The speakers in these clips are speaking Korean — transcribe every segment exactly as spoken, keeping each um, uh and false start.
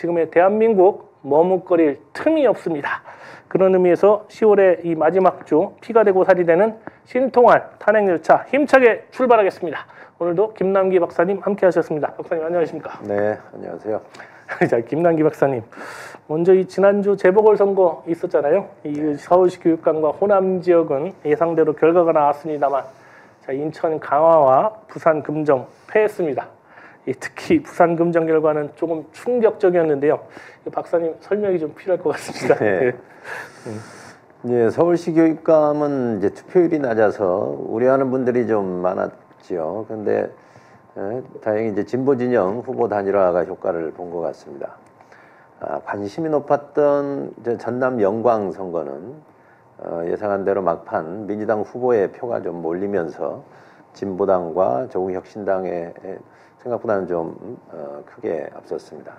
지금의 대한민국 머뭇거릴 틈이 없습니다. 그런 의미에서 시월의 이 마지막 주 피가 되고 살이 되는 신통한 탄핵열차 힘차게 출발하겠습니다. 오늘도 김남기 박사님 함께 하셨습니다. 박사님 안녕하십니까? 네, 안녕하세요. 자, 김남기 박사님. 먼저 이 지난주 재보궐선거 있었잖아요. 이 서울시 교육감과 호남 지역은 예상대로 결과가 나왔습니다만 자, 인천 강화와 부산 금정 패했습니다. 특히 부산 금정 결과는 조금 충격적이었는데요. 박사님 설명이 좀 필요할 것 같습니다. 네. 네, 서울시 교육감은 이제 투표율이 낮아서 우려하는 분들이 좀 많았죠. 그런데 다행히 이제 진보 진영 후보 단일화가 효과를 본 것 같습니다. 아, 관심이 높았던 전남 영광 선거는 어, 예상한 대로 막판 민주당 후보의 표가 좀 몰리면서 진보당과 조국혁신당의 생각보다는 좀 어, 크게 앞섰습니다.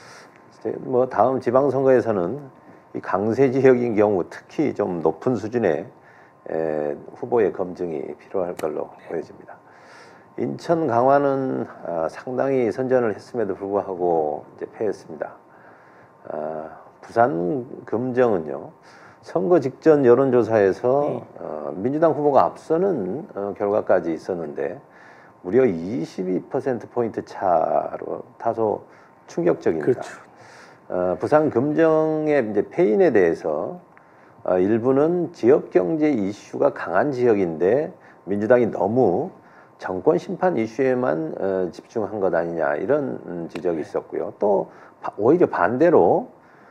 뭐 다음 지방선거에서는 이 강세 지역인 경우 특히 좀 높은 수준의 에, 후보의 검증이 필요할 걸로 보여집니다. 인천 강화는 아, 상당히 선전을 했음에도 불구하고 이제 패했습니다. 아, 부산 금정은요 선거 직전 여론조사에서 네. 어, 민주당 후보가 앞서는 어, 결과까지 있었는데 무려 이십이 퍼센트 포인트 차로 다소 충격적입니다. 그렇죠. 어, 부산 금정의 이제 패인에 대해서 어, 일부는 지역 경제 이슈가 강한 지역인데 민주당이 너무 정권 심판 이슈에만 어, 집중한 것 아니냐 이런 음, 지적이 있었고요. 또 바, 오히려 반대로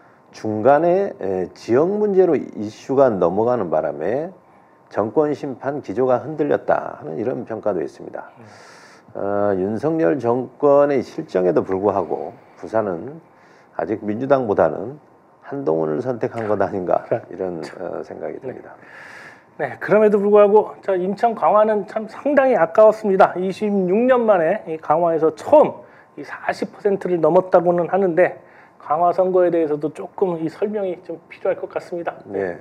중간에 에, 지역 문제로 이슈가 넘어가는 바람에 정권 심판 기조가 흔들렸다 하는 이런 평가도 있습니다. 어, 윤석열 정권의 실정에도 불구하고 부산은 아직 민주당보다는 한동훈을 선택한 것 아닌가 이런 어, 생각이 듭니다. 네, 그럼에도 불구하고 저 인천 강화는 참 상당히 아까웠습니다. 이십육 년 만에 이 강화에서 처음 이 사십 퍼센트를 넘었다고는 하는데 강화 선거에 대해서도 조금 이 설명이 좀 필요할 것 같습니다. 네.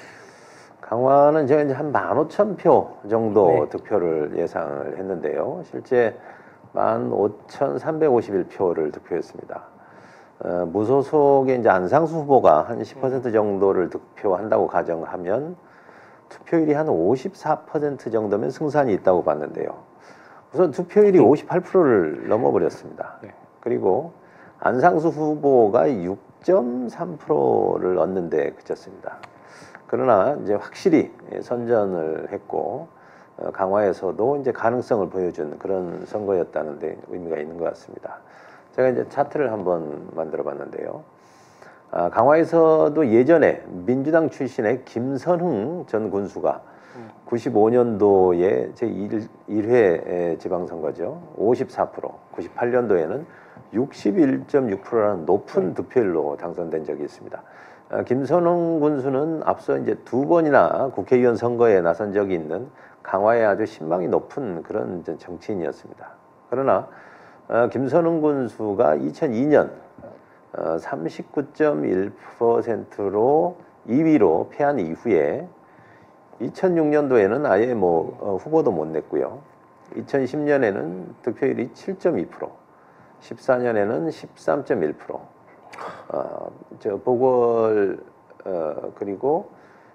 강화는 제가 이제 한 만 오천 표 정도 네. 득표를 예상을 했는데요. 실제 만 오천 삼백오십일 표를 득표했습니다. 어, 무소속의 이제 안상수 후보가 한 십 퍼센트 정도를 득표한다고 가정하면 투표율이 한 오십사 퍼센트 정도면 승산이 있다고 봤는데요. 우선 투표율이 오십팔 퍼센트를 넘어버렸습니다. 네. 그리고 안상수 후보가 육 점 삼 퍼센트를 얻는데 그쳤습니다. 그러나 이제 확실히 선전을 했고 어, 강화에서도 이제 가능성을 보여준 그런 선거였다는 데 의미가 있는 것 같습니다. 제가 이제 차트를 한번 만들어 봤는데요. 아, 강화에서도 예전에 민주당 출신의 김선흥 전 군수가 구십오 년도에 제일 회 지방선거죠. 오십사 퍼센트, 구십팔 년도에는 육십일 점 육 퍼센트라는 높은 득표율로 당선된 적이 있습니다. 아, 김선흥 군수는 앞서 이제 두 번이나 국회의원 선거에 나선 적이 있는 강화에 아주 신망이 높은 그런 정치인이었습니다. 그러나 어, 김선흥 군수가 이천이 년 어, 삼십구 점 일 퍼센트로 이 위로 패한 이후에 이천육 년도에는 아예 뭐 어, 후보도 못 냈고요. 이천십 년에는 득표율이 칠 점 이 퍼센트, 십사 년에는 십삼 점 일 퍼센트, 어, 저 보궐 어, 그리고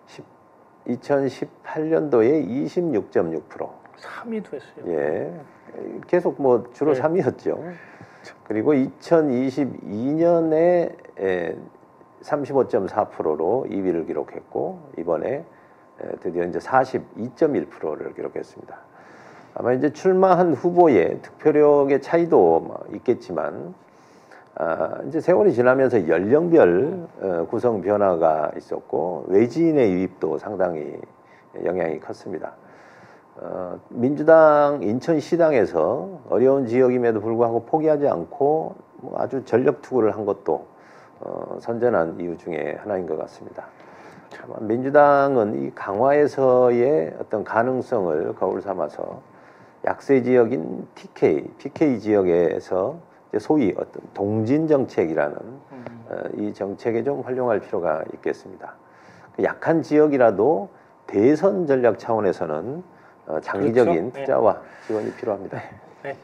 이천십팔 년도에 이십육 점 육 퍼센트. 삼 위도 했어요. 예, 계속 뭐 주로 네. 삼 위였죠. 그리고 이천이십이 년에 삼십오 점 사 퍼센트로 이 위를 기록했고 이번에 드디어 이제 사십이 점 일 퍼센트를 기록했습니다. 아마 이제 출마한 후보의 득표력의 차이도 있겠지만 아, 이제 세월이 지나면서 연령별 어, 구성 변화가 있었고 외지인의 유입도 상당히 영향이 컸습니다. 어, 민주당 인천시당에서 어려운 지역임에도 불구하고 포기하지 않고 뭐 아주 전력 투구를 한 것도 어, 선전한 이유 중에 하나인 것 같습니다. 민주당은 이 강화에서의 어떤 가능성을 거울 삼아서 약세 지역인 티케이, 피케이 지역에서 소위 어떤 동진 정책이라는 음. 어, 이 정책에 좀 활용할 필요가 있겠습니다. 약한 지역이라도 대선 전략 차원에서는 어, 장기적인 그렇죠? 투자와 네. 지원이 필요합니다. 네. 네. 꼭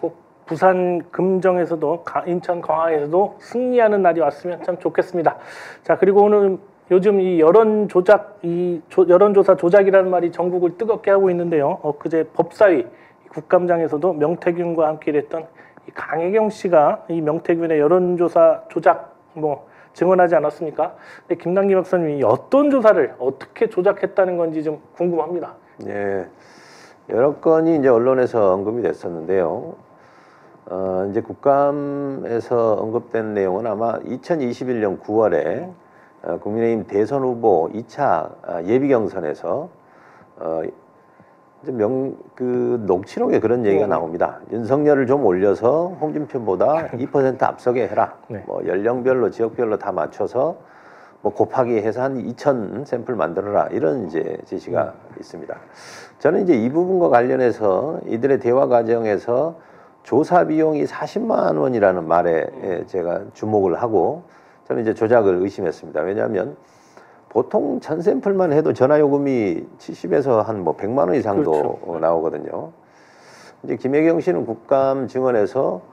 부산 금정에서도 가- 인천 강화에서도 승리하는 날이 왔으면 참 좋겠습니다. 자, 그리고 오늘 요즘 이 여론 조작, 이 조, 여론조사 조작이라는 말이 전국을 뜨겁게 하고 있는데요. 엊그제 법사위 국감장에서도 명태균과 함께 일했던 이 강혜경 씨가 이 명태균의 여론조사 조작 뭐 증언하지 않았습니까? 근데 김남기 박사님이 어떤 조사를 어떻게 조작했다는 건지 좀 궁금합니다. 예, 여러 건이 이제 언론에서 언급이 됐었는데요. 어, 이제 국감에서 언급된 내용은 아마 이천이십일 년 구월에 어, 국민의힘 대선 후보 이 차 예비 경선에서 어, 이제 명, 그 녹취록에 그런 얘기가 네. 나옵니다. 윤석열을 좀 올려서 홍준표보다 이 퍼센트 앞서게 해라. 네. 뭐 연령별로 지역별로 다 맞춰서 뭐 곱하기 해서 한 이천 샘플 만들어라. 이런 이제 지시가 음. 있습니다. 저는 이제 이 부분과 관련해서 이들의 대화 과정에서 조사 비용이 사십만 원이라는 말에 음. 제가 주목을 하고 저는 이제 조작을 의심했습니다. 왜냐하면 보통 천 샘플만 해도 전화 요금이 칠십에서 한 뭐 백만 원 이상도 그렇죠. 나오거든요. 이제 김혜경 씨는 국감 증언에서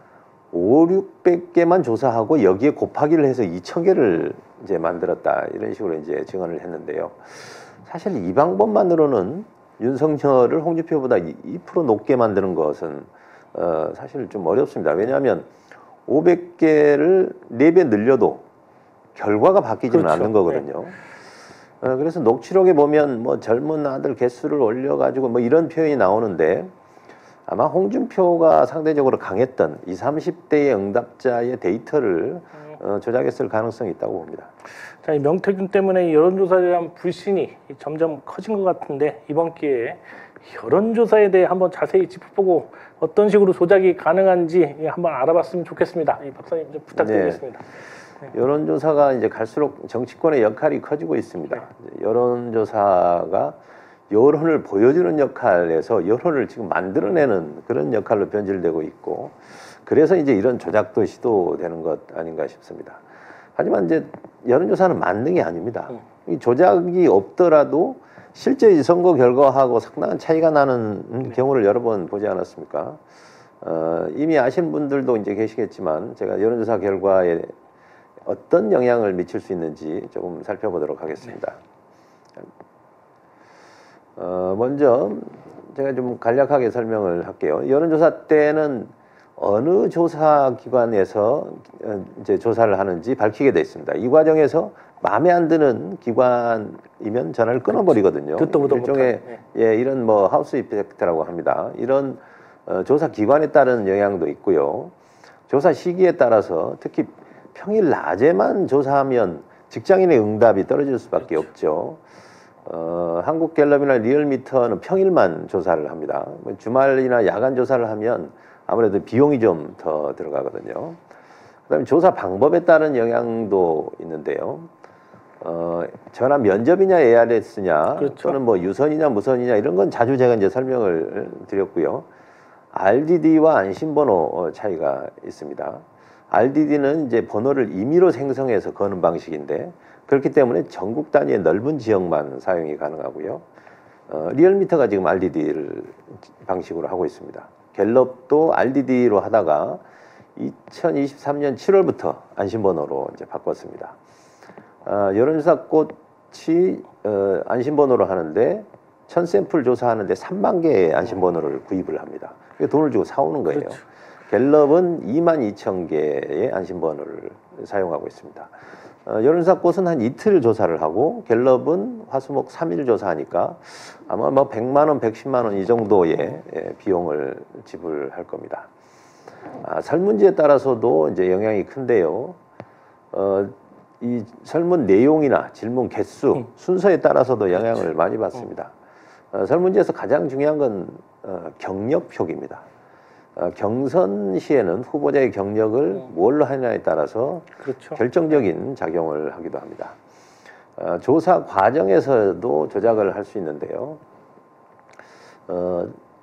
오륙백 개만 조사하고 여기에 곱하기를 해서 이천 개를 이제 만들었다. 이런 식으로 이제 증언을 했는데요. 사실 이 방법만으로는 윤석열을 홍준표보다 이 퍼센트 높게 만드는 것은 어 사실 좀 어렵습니다. 왜냐하면 오백 개를 네 배 늘려도 결과가 바뀌지는 그렇죠. 않는 거거든요. 네. 어, 그래서 녹취록에 보면 뭐 젊은 아들 개수를 올려가지고 뭐 이런 표현이 나오는데 아마 홍준표가 상대적으로 강했던 이십, 삼십 대의 응답자의 데이터를 어, 조작했을 가능성이 있다고 봅니다. 자, 이 명태균 때문에 여론조사에 대한 불신이 점점 커진 것 같은데 이번 기회에 여론조사에 대해 한번 자세히 짚어보고 어떤 식으로 조작이 가능한지 한번 알아봤으면 좋겠습니다. 이 박사님 좀 부탁드리겠습니다. 네. 여론조사가 이제 갈수록 정치권의 역할이 커지고 있습니다. 네. 여론조사가 여론을 보여주는 역할에서 여론을 지금 만들어내는 그런 역할로 변질되고 있고, 그래서 이제 이런 조작도 시도되는 것 아닌가 싶습니다. 하지만 이제 여론조사는 만능이 아닙니다. 이 조작이 없더라도 실제 선거 결과하고 상당한 차이가 나는 네. 경우를 여러 번 보지 않았습니까? 어, 이미 아시는 분들도 이제 계시겠지만 제가 여론조사 결과에 어떤 영향을 미칠 수 있는지 조금 살펴보도록 하겠습니다. 어, 먼저 제가 좀 간략하게 설명을 할게요. 여론조사 때는 어느 조사기관에서 이제 조사를 하는지 밝히게 돼 있습니다. 이 과정에서 마음에 안 드는 기관이면 전화를 끊어버리거든요. 듣도 보도 일종의 못한, 예, 이런 뭐 하우스 이펙트라고 합니다. 이런 어, 조사 기관에 따른 영향도 있고요. 조사 시기에 따라서 특히 평일 낮에만 조사하면 직장인의 응답이 떨어질 수밖에 그렇죠. 없죠. 어, 한국갤럽이나 리얼미터는 평일만 조사를 합니다. 주말이나 야간 조사를 하면 아무래도 비용이 좀 더 들어가거든요. 그다음에 조사 방법에 따른 영향도 있는데요. 어, 전화 면접이냐 에이알에스냐 그렇죠. 또는 뭐 유선이냐 무선이냐 이런 건 자주 제가 이제 설명을 드렸고요. 알디디와 안심번호 차이가 있습니다. 알디디는 이제 번호를 임의로 생성해서 거는 방식인데 그렇기 때문에 전국 단위의 넓은 지역만 사용이 가능하고요. 어, 리얼미터가 지금 알디디를 방식으로 하고 있습니다. 갤럽도 알디디로 하다가 이천이십삼 년 칠월부터 안심번호로 이제 바꿨습니다. 어, 여론조사 꽃이 어, 안심번호로 하는데 천 샘플 조사하는데 삼만 개의 안심번호를 구입을 합니다. 돈을 주고 사오는 거예요. 그렇죠. 갤럽은 이만 이천 개의 안심번호를 사용하고 있습니다. 어, 여론조사 꽃은 한 이틀 조사를 하고 갤럽은 화수목 삼 일 조사하니까 아마 뭐 백만 원, 백십만 원 이 정도의 예, 비용을 지불할 겁니다. 아, 설문지에 따라서도 이제 영향이 큰데요. 어, 이 설문 내용이나 질문 개수, 음. 순서에 따라서도 영향을 많이 받습니다. 어, 설문지에서 가장 중요한 건 어, 경력표기입니다. 어, 경선 시에는 후보자의 경력을 음. 뭘로 하느냐에 따라서 그렇죠. 결정적인 작용을 하기도 합니다. 어, 조사 과정에서도 조작을 할 수 있는데요. 어,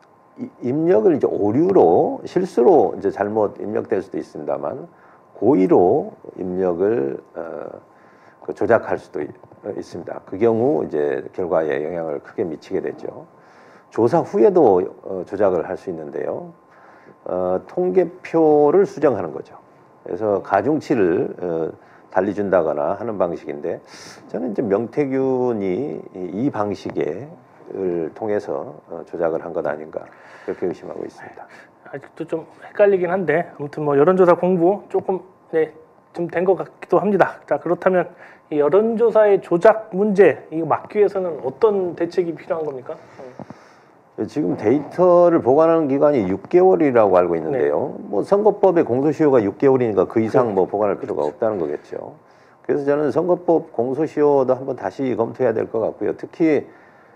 입력을 이제 오류로 실수로 이제 잘못 입력될 수도 있습니다만 고의로 입력을 어, 그 조작할 수도 있, 있습니다. 그 경우 이제 결과에 영향을 크게 미치게 되죠. 조사 후에도 어, 조작을 할 수 있는데요. 어, 통계표를 수정하는 거죠. 그래서 가중치를 어, 달리 준다거나 하는 방식인데 저는 이제 명태균이 이 방식을 통해서 어, 조작을 한 것 아닌가 그렇게 의심하고 있습니다. 아직도 좀 헷갈리긴 한데 아무튼 뭐 여론조사 공부 조금 네, 좀 된 것 같기도 합니다. 자 그렇다면 이 여론조사의 조작 문제 이거 막기 위해서는 어떤 대책이 필요한 겁니까? 지금 데이터를 보관하는 기간이 육 개월이라고 알고 있는데요. 네. 뭐 선거법의 공소시효가 육 개월이니까 그 이상 뭐 보관할 필요가 그렇죠. 없다는 거겠죠. 그래서 저는 선거법 공소시효도 한번 다시 검토해야 될 것 같고요. 특히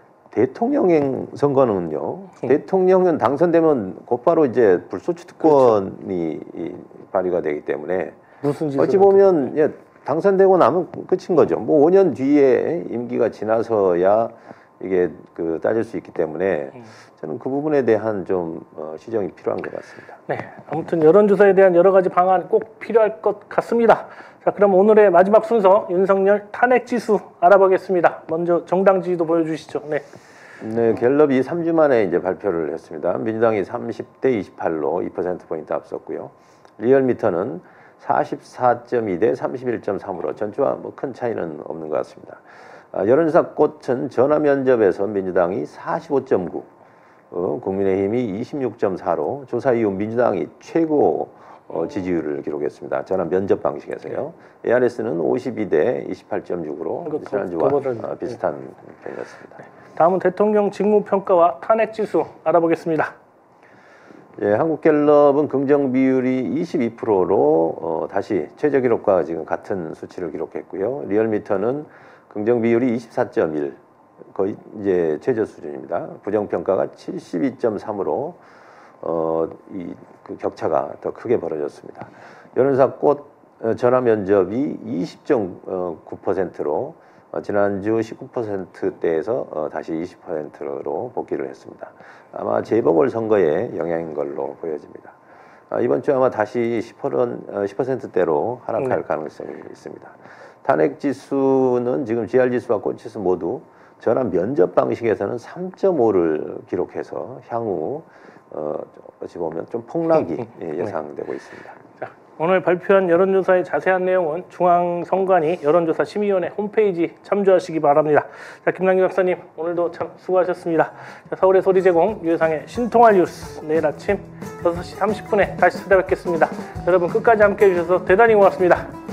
대통령 선거는요. 음. 대통령은 당선되면 곧바로 이제 불소추 특권이 그렇죠. 발휘가 되기 때문에 무슨 어찌 보면 예, 당선되고 나면 끝인 거죠. 뭐 오 년 뒤에 임기가 지나서야 이게 그 따질 수 있기 때문에 저는 그 부분에 대한 좀 어, 시정이 필요한 것 같습니다. 네, 아무튼 여론조사에 대한 여러 가지 방안 꼭 필요할 것 같습니다. 자, 그럼 오늘의 마지막 순서 윤석열 탄핵 지수 알아보겠습니다. 먼저 정당 지지도 보여주시죠. 네. 네, 갤럽이 삼 주 만에 이제 발표를 했습니다. 민주당이 삼십 대 이십팔로 이 퍼센트 포인트 앞섰고요. 리얼미터는 사십사 점 이 대 삼십일 점 삼으로 전주와 뭐 큰 차이는 없는 것 같습니다. 아, 여론조사 꽃은 전화 면접에서 민주당이 사십오 점 구, 어, 국민의힘이 이십육 점 사로 조사 이후 민주당이 최고 어, 지지율을 기록했습니다. 전화 면접 방식에서요. 에이알에스는 오십이 대 이십팔 점 육으로 지난주와 어, 비슷한 네. 편이었습니다. 네. 다음은 대통령 직무평가와 탄핵 지수 알아보겠습니다. 예, 한국갤럽은 긍정 비율이 이십이 퍼센트로 어, 다시 최저 기록과 지금 같은 수치를 기록했고요. 리얼미터는 긍정 비율이 이십사 점 일, 거의 이제 최저 수준입니다. 부정 평가가 칠십이 점 삼으로 어, 이 그 격차가 더 크게 벌어졌습니다. 여론조사 꽃 어, 전화 면접이 이십 점 구 퍼센트로 어, 지난주 십구 퍼센트대에서 어, 다시 이십 퍼센트로 복귀를 했습니다. 아마 재보궐 선거의 영향인 걸로 보여집니다. 아, 이번 주 아마 다시 십 퍼센트대로 하락할 네. 가능성이 있습니다. 탄핵 지수는 지금 지알 지수와 꽃 지수 모두 전화 면접 방식에서는 삼 점 오를 기록해서 향후 어, 어찌 보면 좀 폭락이 예, 예상되고 있습니다. 자, 오늘 발표한 여론조사의 자세한 내용은 중앙선관위 여론조사 심의위원회 홈페이지 참조하시기 바랍니다. 자, 김남기 박사님 오늘도 참 수고하셨습니다. 자, 서울의 소리 제공 유해상의 신통할 뉴스 내일 아침 여섯 시 삼십 분에 다시 찾아뵙겠습니다. 여러분 끝까지 함께해 주셔서 대단히 고맙습니다.